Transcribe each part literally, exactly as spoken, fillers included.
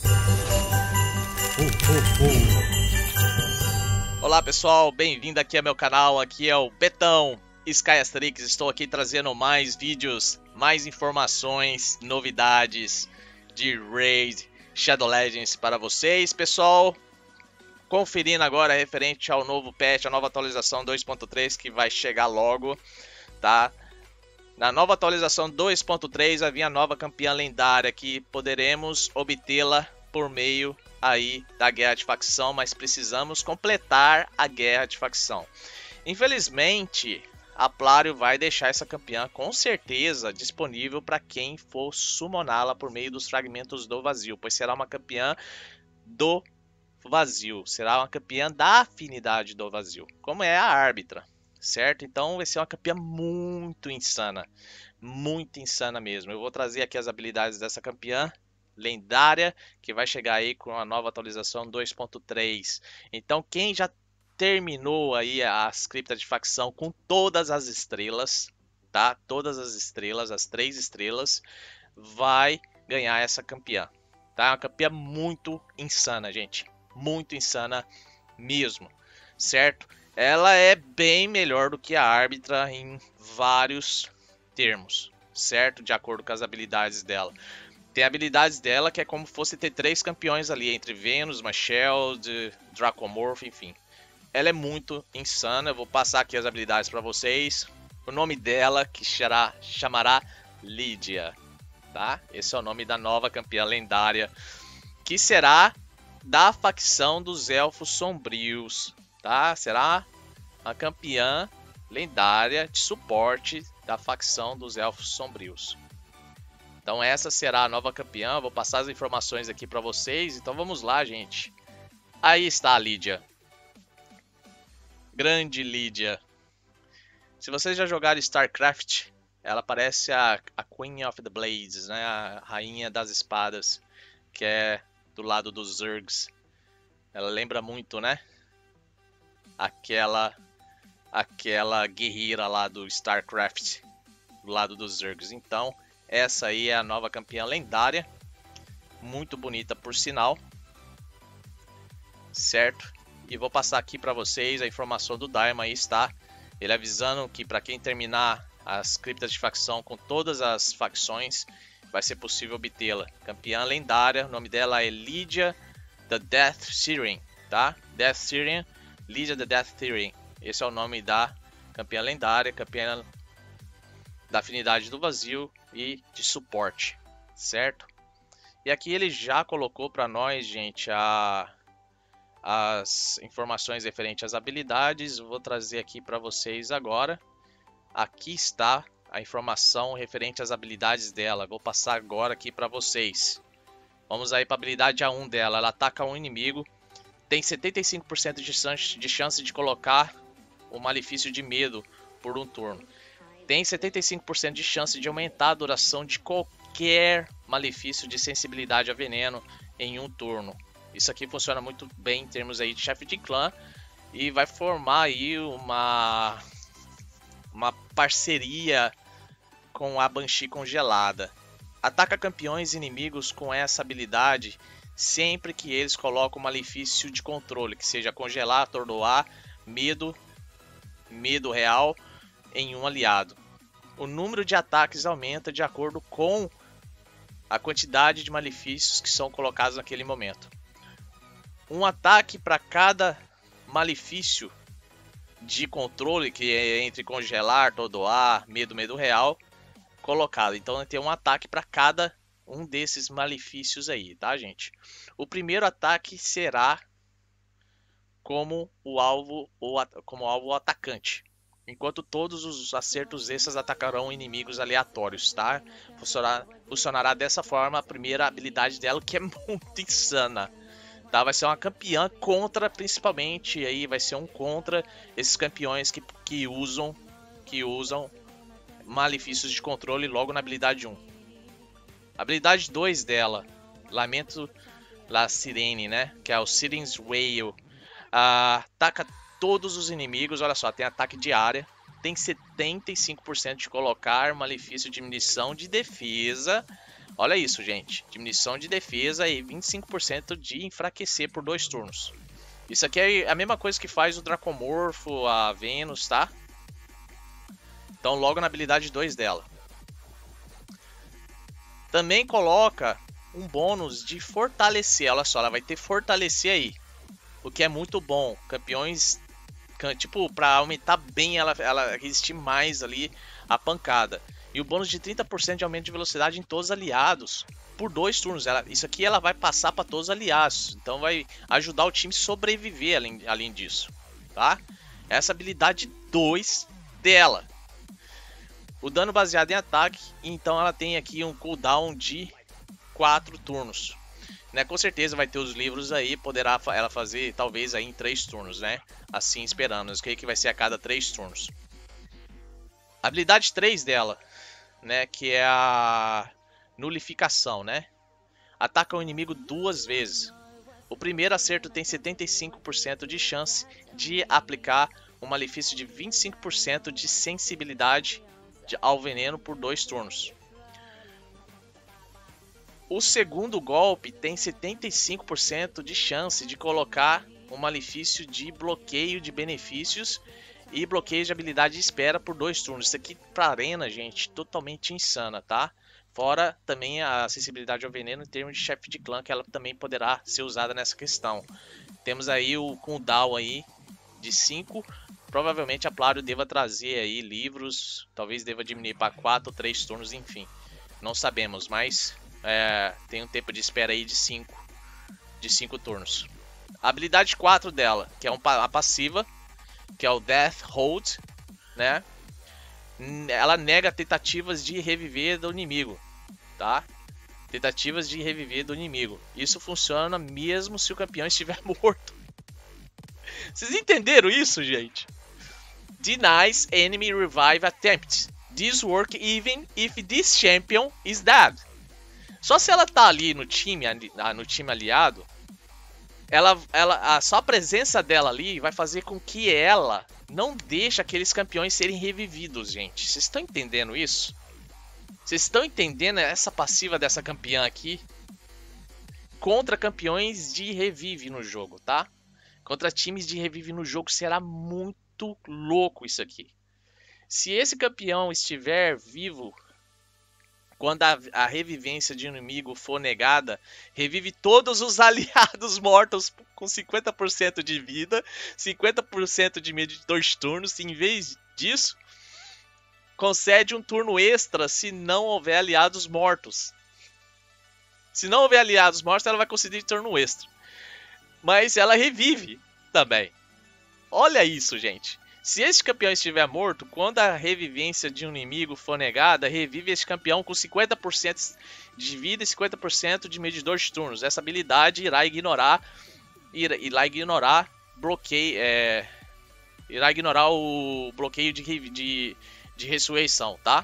Olá pessoal, bem-vindo aqui ao meu canal, aqui é o Betão Sky Asterix. Estou aqui trazendo mais vídeos, mais informações, novidades de Raid Shadow Legends para vocês, pessoal. Conferindo agora referente ao novo patch, a nova atualização dois ponto três que vai chegar logo, tá? Na nova atualização dois ponto três havia a nova campeã lendária que poderemos obtê-la por meio aí da guerra de facção, mas precisamos completar a guerra de facção. Infelizmente, a Plarium vai deixar essa campeã com certeza disponível para quem for summoná-la por meio dos fragmentos do vazio, pois será uma campeã do vazio, será uma campeã da afinidade do vazio, como é a árbitra, certo? Então vai ser uma campeã muito insana, muito insana mesmo. Eu vou trazer aqui as habilidades dessa campeã lendária que vai chegar aí com a nova atualização dois ponto três. Então quem já terminou aí as criptas de facção com todas as estrelas, tá? Todas as estrelas, as três estrelas, vai ganhar essa campeã, tá? Uma campeã muito insana, gente. Muito insana mesmo, certo? Ela é bem melhor do que a árbitra em vários termos, certo? De acordo com as habilidades dela. Tem habilidades dela que é como se fosse ter três campeões ali, entre Venus, Machel, Dracomorph, enfim. Ela é muito insana. Eu vou passar aqui as habilidades para vocês. O nome dela que será, chamará Lídia, tá? Esse é o nome da nova campeã lendária, que será da facção dos Elfos Sombrios, tá? Será a campeã lendária de suporte da facção dos Elfos Sombrios. Então essa será a nova campeã. Vou passar as informações aqui para vocês. Então vamos lá, gente. Aí está a Lídia. Grande Lídia. Se vocês já jogaram StarCraft, ela parece a, a Queen of the Blades, né? A rainha das espadas, que é do lado dos Zergs. Ela lembra muito, né? Aquela aquela guerreira lá do StarCraft, do lado dos Zergs. Então, essa aí é a nova campeã lendária. Muito bonita, por sinal. Certo? E vou passar aqui para vocês a informação do Daima. Aí está. Ele avisando que para quem terminar as criptas de facção com todas as facções, vai ser possível obtê-la. Campeã lendária, o nome dela é Lídia the Death Syrian, tá? Death Syrian, Lídia the Death Syrian. Esse é o nome da campeã lendária, campeã da afinidade do vazio e de suporte, certo? E aqui ele já colocou para nós, gente, a, as informações referentes às habilidades. Vou trazer aqui para vocês agora. Aqui está a informação referente às habilidades dela. Vou passar agora aqui para vocês. Vamos aí para a habilidade A um dela. Ela ataca um inimigo. Tem setenta e cinco por cento de chance, de chance de colocar o malefício de medo por um turno. Tem setenta e cinco por cento de chance de aumentar a duração de qualquer malefício de sensibilidade a veneno em um turno. Isso aqui funciona muito bem em termos aí de chefe de clã. E vai formar aí uma, uma parceria com a Banshee congelada. Ataca campeões inimigos com essa habilidade sempre que eles colocam um malefício de controle, que seja congelar, atordoar, medo, medo real em um aliado. O número de ataques aumenta de acordo com a quantidade de malefícios que são colocados naquele momento. Um ataque para cada malefício de controle, que é entre congelar, atordoar, medo, medo real, colocado. Então tem um ataque para cada um desses malefícios aí, tá, gente? O primeiro ataque será como o alvo ou como alvo o atacante, enquanto todos os acertos extras atacarão inimigos aleatórios, tá? Funcionará, funcionará dessa forma a primeira habilidade dela, que é muito insana, tá? Vai ser uma campeã contra, principalmente aí vai ser um contra esses campeões que, que usam que usam malefícios de controle logo na habilidade um. Habilidade dois dela, Lamento La Sirene, né? Que é o Siren's Wail. Ah, ataca todos os inimigos. Olha só, tem ataque de área. Tem setenta e cinco por cento de colocar malefício de diminuição de defesa Olha isso, gente. Diminuição de defesa e vinte e cinco por cento de enfraquecer por dois turnos. Isso aqui é a mesma coisa que faz o Dracomorfo, a Venus, tá? Então logo na habilidade dois dela. Também coloca um bônus de fortalecer. Olha só, ela vai ter fortalecer aí. O que é muito bom. Campeões, tipo, pra aumentar bem ela, ela resistir mais ali a pancada. E o bônus de trinta por cento de aumento de velocidade em todos os aliados. Por dois turnos. Ela, isso aqui ela vai passar para todos os aliados. Então vai ajudar o time a sobreviver além, além disso. Tá? Essa habilidade dois dela. O dano baseado em ataque. Então ela tem aqui um cooldown de quatro turnos. Né? Com certeza vai ter os livros aí. Poderá ela fazer talvez aí em três turnos. Né? Assim esperando. Eu creio que vai ser a cada três turnos. A habilidade três dela. Né? Que é a nulificação, né? Ataca o inimigo duas vezes. O primeiro acerto tem setenta e cinco por cento de chance de aplicar um malefício de vinte e cinco por cento de sensibilidade ao veneno por dois turnos. O segundo golpe tem setenta e cinco por cento de chance de colocar um malefício de bloqueio de benefícios e bloqueio de habilidade de espera por dois turnos. Isso aqui pra arena, gente, totalmente insana, tá? Fora também a acessibilidade ao veneno em termos de chefe de clã, que ela também poderá ser usada nessa questão. Temos aí o cooldown aí de cinco. Provavelmente a Plario deva trazer aí livros. Talvez deva diminuir para quatro ou três turnos, enfim. Não sabemos, mas é, tem um tempo de espera aí de cinco de cinco turnos. A habilidade quatro dela, que é um, a passiva, que é o Death Hold, né? Ela nega tentativas de reviver do inimigo, tá? Tentativas de reviver do inimigo. Isso funciona mesmo se o campeão estiver morto. Vocês entenderam isso, gente? Denies enemy revive attempt. This work even if this champion is dead. Só se ela tá ali no time, no time aliado, ela, ela, a só a presença dela ali vai fazer com que ela não deixe aqueles campeões serem revividos, gente. Vocês estão entendendo isso? Vocês estão entendendo essa passiva dessa campeã aqui? Contra campeões de revive no jogo, tá? Contra times de revive no jogo será muito louco isso aqui. Se esse campeão estiver vivo quando a, a revivência de inimigo for negada, revive todos os aliados mortos com cinquenta por cento de vida, cinquenta por cento de medo de dois turnos. Em vez disso, concede um turno extra se não houver aliados mortos. Se não houver aliados mortos, ela vai conceder turno extra. Mas ela revive também. Olha isso, gente. Se esse campeão estiver morto, quando a revivência de um inimigo for negada, revive esse campeão com cinquenta por cento de vida e cinquenta por cento de medidor de turnos. Essa habilidade irá ignorar, irá, irá ignorar bloqueio, é, irá ignorar o bloqueio de, de, de ressurreição, tá?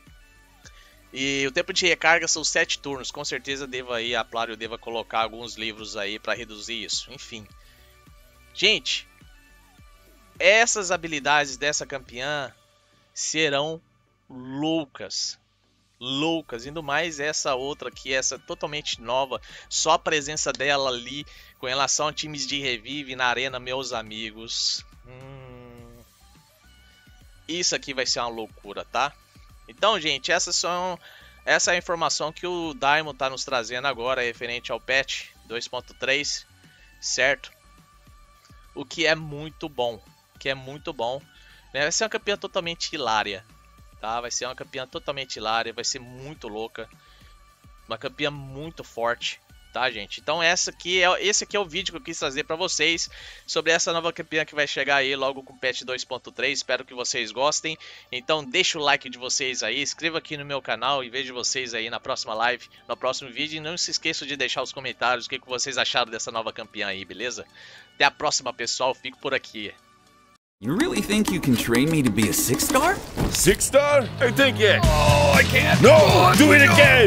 E o tempo de recarga são sete turnos. Com certeza deva aí, a Plario deva colocar alguns livros aí para reduzir isso. Enfim, gente. Essas habilidades dessa campeã serão loucas. Loucas. Indo mais essa outra aqui, essa totalmente nova. Só a presença dela ali com relação a times de revive na arena, meus amigos. Hum, isso aqui vai ser uma loucura, tá? Então, gente, essas são, essa é a informação que o Daimon tá nos trazendo agora referente ao patch dois ponto três, certo? O que é muito bom. Que é muito bom, né? Vai ser uma campeã totalmente hilária, tá? Vai ser uma campeã totalmente hilária, vai ser muito louca, uma campeã muito forte, tá, gente? Então essa aqui é, esse aqui é o vídeo que eu quis trazer para vocês sobre essa nova campeã que vai chegar aí logo com o patch dois ponto três. Espero que vocês gostem. Então deixa o like de vocês aí, inscreva aqui no meu canal e vejo vocês aí na próxima live, no próximo vídeo. E não se esqueçam de deixar os comentários o que, que vocês acharam dessa nova campeã aí, beleza? Até a próxima, pessoal. Fico por aqui. You really think you can train me to be a six star? Six star? I think it. Oh, I can't. No, oh, do it again.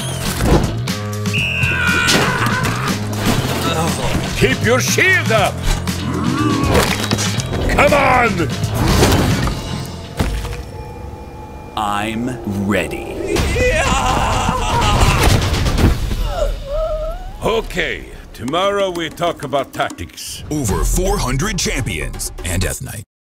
Oh. Keep your shield up. Come on. I'm ready. Yeah! Okay, tomorrow we talk about tactics. Over four hundred champions and Death Knight.